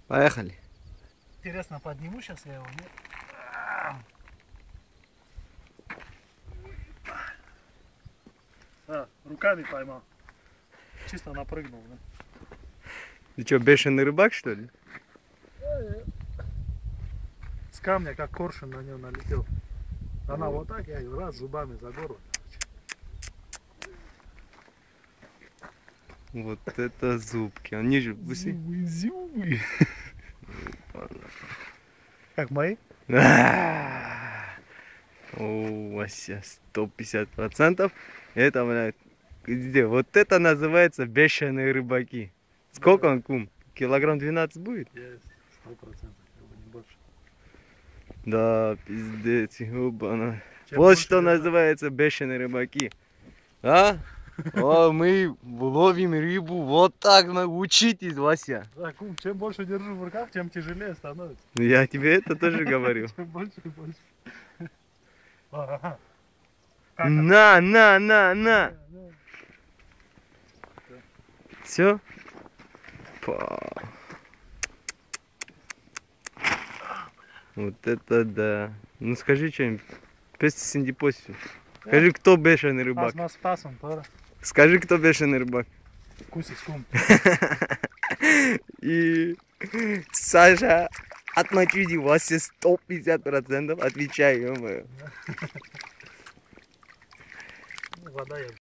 Поехали. Интересно, подниму сейчас я его, нет? Руками поймал. Чисто напрыгнул, да? Ты что, бешеный рыбак, что ли? С камня, как коршун, на нее налетел. Она вот так, я ее раз зубами за горло. Вот это зубки. Они же высы. Зубы. Как мои? О, Вася, 150%. Это, блядь, где? Вот это называется бешеные рыбаки. Сколько он, кум? Килограмм 12 будет? Есть, 100%, не больше. Да, пиздец, ёбана. Чем Вот больше что держать. называется бешеные рыбаки. А? О, мы ловим рыбу. Вот так, учитесь, Вася. Да, кум, чем больше держу в руках, тем тяжелее становится. Я тебе это тоже говорю. Чем больше и больше. Ага. На. Все? Вот это да. Ну скажи что-нибудь. Песни синдипости. Скажи, кто бешеный рыбак. Спасом, пора. Скажи, кто бешеный рыбак. Кусик, кум. И Саша от Матюди Вася 150% отвечаю, ё-моё. Вода я